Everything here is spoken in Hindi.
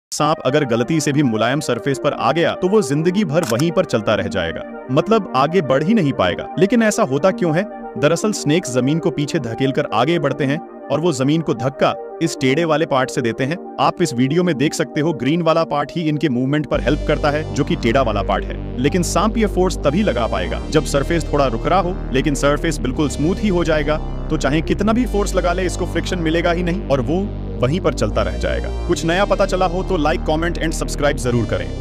सांप अगर गलती से भी मुलायम सरफेस पर आ गया तो वो जिंदगी भर वहीं पर चलता रह जाएगा, मतलब आगे बढ़ ही नहीं पाएगा। लेकिन ऐसा होता क्यों है? दरअसल स्नेक्स जमीन को पीछे धकेलकर आगे बढ़ते हैं और वो जमीन को धक्का इस टेढ़े वाले पार्ट से देते हैं। आप इस वीडियो में देख सकते हो ग्रीन वाला पार्ट ही इनके मूवमेंट पर हेल्प करता है, जो कि टेढ़ा वाला पार्ट है। लेकिन सांप ये फोर्स तभी लगा पाएगा जब सरफेस थोड़ा रुकरा हो, लेकिन सरफेस बिल्कुल स्मूथ ही हो जाएगा तो चाहे कितना भी फोर्स लगा ले इसको फ्रिक्शन मिलेगा ही नहीं और वो वहीं पर चलता रह जाएगा। कुछ नया पता चला हो तो लाइक, कमेंट एंड सब्सक्राइब जरूर करें।